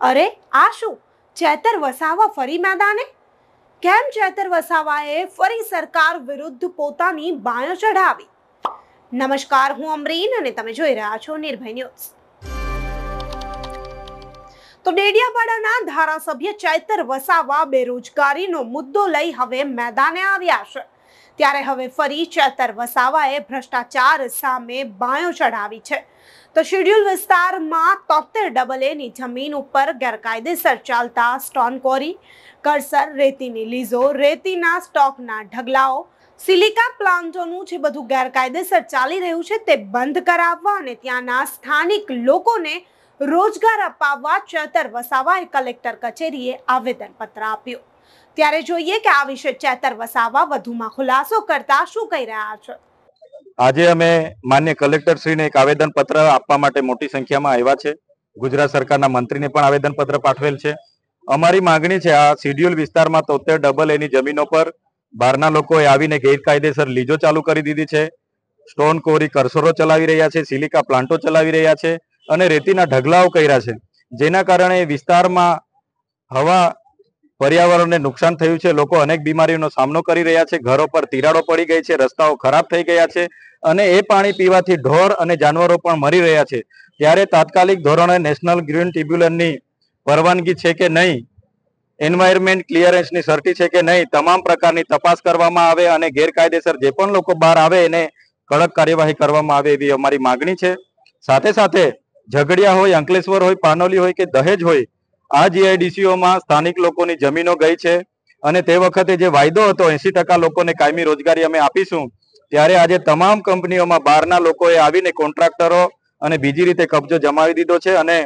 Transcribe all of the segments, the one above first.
અરે આ શું? ચેતર વસાવા ફરી મેદાને? કેમ ચેતર વસાવાએ ફરી સરકાર વિરુદ્ધ પોતાની બાયો ચઢાવી? નમસ્કાર, હું અમરીન અને તમે જોઈ રહ્યા છો નિર્ભય ન્યૂઝ. તો ડેડિયાપાડાના ધારાસભ્ય ચેતર વસાવા બેરોજગારીનો મુદ્દો લઈ હવે મેદાને આવ્યા છે. ત્યારે હવે ફરી ચેતર વસાવાએ ભ્રષ્ટાચાર સામે બાયો ચઢાવી છે. તો શેડ્યુલ વિસ્તારમાં 73AA ની જમીન ઉપર ગેરકાયદેસર ચાલતા સ્ટોન કોરી, કરસર, રેતીની લીઝો, રેતીના સ્ટોકના ઢગલાઓ, સિલિકા પ્લાન્ટોનું જે બધું ગેરકાયદેસર ચાલી રહ્યું છે તે બંધ કરાવવા અને ત્યાંના સ્થાનિક લોકોને રોજગાર અપાવવા ચેતર વસાવાએ કલેક્ટર કચેરીએ આવેદનપત્ર આપ્યું. ત્યારે જોઈએ કે આ વિશે ચેતર વસાવા વધુમાં ખુલાસો કરતા શું કહી રહ્યા છે. આજે અમે માન્ય કલેક્ટર શ્રીને એક આવેદનપત્ર આપવા માટે મોટી સંખ્યામાં આવ્યા છે. ગુજરાત સરકારના મંત્રીને પણ આવેદનપત્ર પાઠવેલ છે. અમારી માંગણી છે, આ શેડ્યુલ વિસ્તારમાં 73AA ની જમીનો પર બહારના લોકોએ આવીને ગેરકાયદેસર લીજો ચાલુ કરી દીધી છે. સ્ટોન કોરી, કરસરો ચલાવી રહ્યા છે, સિલિકા પ્લાન્ટો ચલાવી રહ્યા છે અને રેતીના ઢગલાઓ કર્યા છે. જેના કારણે વિસ્તારમાં હવા, પર્યાવરણને નુકસાન થયું છે. લોકો અનેક બીમારીઓનો સામનો કરી રહ્યા છે. ઘરો પર તિરાડો પડી ગઈ છે, રસ્તાઓ ખરાબ થઈ ગયા છે અને એ પાણી પીવાથી ઢોર અને જાનવરો પણ મરી રહ્યા છે. ત્યારે તાત્કાલિક ધોરણે નેશનલ ગ્રીન ટ્રિબ્યુનલની પરવાનગી છે કે નહીં, એન્વાયરમેન્ટ ક્લિયરન્સની સર્ટી છે કે નહીં, તમામ પ્રકારની તપાસ કરવામાં આવે અને ગેરકાયદેસર જે પણ લોકો બહાર આવે એને કડક કાર્યવાહી કરવામાં આવે એવી અમારી માગણી છે. સાથે સાથે ઝઘડિયા હોય, અંકલેશ્વર હોય, પાનોલી હોય કે દહેજ હોય, આ જીઆઈડીસીઓમાં સ્થાનિક લોકોની જમીનો ગઈ છે અને તે વખતે જે વાયદો હતો 80% લોકોને કાયમી રોજગારી અમે આપીશું, ત્યારે આજે તમામ કંપનીઓમાં બહારના લોકોએ આવીને કોન્ટ્રાક્ટરો અને બીજી રીતે કબજો જમાવી દીધો છે અને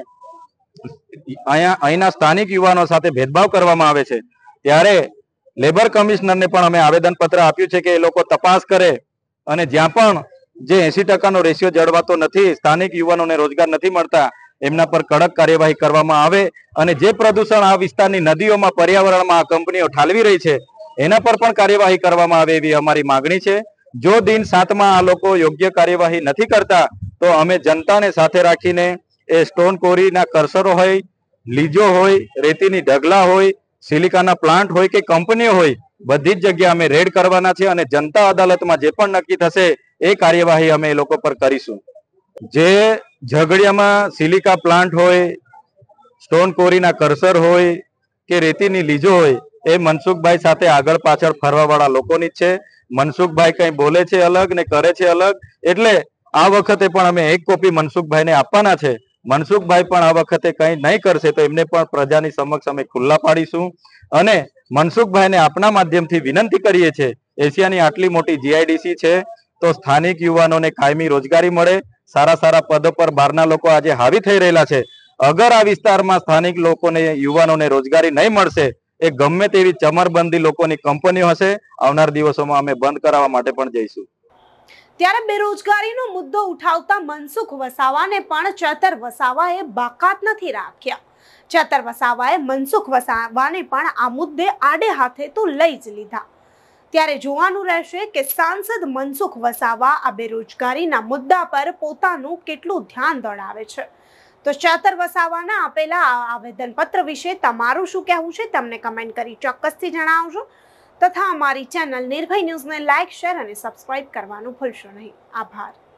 અહીંના સ્થાનિક યુવાનો સાથે ભેદભાવ કરવામાં આવે છે. ત્યારે લેબર કમિશનરને પણ અમે આવેદનપત્ર આપ્યું છે કે એ લોકો તપાસ કરે અને જ્યાં પણ જે 80%નો રેશિયો જળવાતો નથી, સ્થાનિક યુવાનોને રોજગાર નથી મળતા, એમના પર કડક કાર્યવાહી કરવામાં આવે અને જે પ્રદૂષણ આ વિસ્તારની નદીઓમાં, પર્યાવરણમાં આ કંપનીઓ ઠાલવી રહી છે એના પર પણ કાર્યવાહી કરવામાં આવે એવી અમારી માગણી છે. જો દિન 7માં આ લોકો યોગ્ય કાર્યવાહી નથી કરતા તો અમે જનતાને સાથે રાખીને એ સ્ટોન કોરીના કરસરો હોય, લીજો હોય, રેતીની ઢગલા હોય, સિલિકાના પ્લાન્ટ હોય કે કંપનીઓ હોય, બધી જ જગ્યાએ અમે રેડ કરવાના છે અને જનતા અદાલતમાં જે પણ નક્કી થશે એ કાર્યવાહી અમે એ લોકો પર કરીશું. જે ઝઘડિયામાં સિલિકા પ્લાન્ટ હોય, સ્ટોન કોરીના કરસર હોય કે રેતીની લીજો હોય, એ મનસુખભાઈ સાથે આગળ પાછળ ફરવાવાળા લોકોની જ છે. મનસુખભાઈ કંઈ બોલે છે અલગ ને કરે છે અલગ. એટલે આ વખતે પણ અમે એક કોપી મનસુખભાઈને આપવાના છે. મનસુખભાઈ પણ આ વખતે કંઈ નહીં કરશે તો એમને પણ પ્રજાની સમક્ષ અમે ખુલ્લા પાડીશું અને મનસુખભાઈને આપના માધ્યમથી વિનંતી કરીએ છીએ, એશિયાની આટલી મોટી જીઆઈડીસી છે તો સ્થાનિક યુવાનોને કાયમી રોજગારી મળે. સારા સારા પદો પર બહારના લોકો આજે હાવી થઈ રહેલા છે. અગર આ વિસ્તારમાં સ્થાનિક લોકોને, યુવાનોને રોજગારી નહીં મળશે, એ ગમે તેવી ચમરબંધી લોકોની કંપનીઓ હશે, આવનાર દિવસોમાં અમે બંધ કરાવવા માટે પણ જઈશું. ત્યારે બેરોજગારીનો મુદ્દો ઉઠાવતા મનસુખ વસાવાને પણ ચેતર વસાવાએ બાકાત નથી રાખ્યા. ચેતર વસાવાએ મનસુખ વસાવાને પણ આ મુદ્દે આડે હાથે તો લઈ જ લીધા. ત્યારે જોવાનું રહેશે કે સાંસદ મનસુખ વસાવા આ બેરોજગારીના મુદ્દા પર પોતાનું કેટલું ધ્યાન દોડાવે છે. તો ચેતર વસાવાના આપેલા આવેદનપત્ર વિશે તમારું શું કહેવું છે તમને કમેન્ટ કરી ચોક્કસથી જણાવજો. તથા અમારી ચેનલ નિર્ભય ન્યૂઝને લાઇક, શેર અને સબસ્ક્રાઇબ કરવાનું ભૂલશો નહીં. આભાર.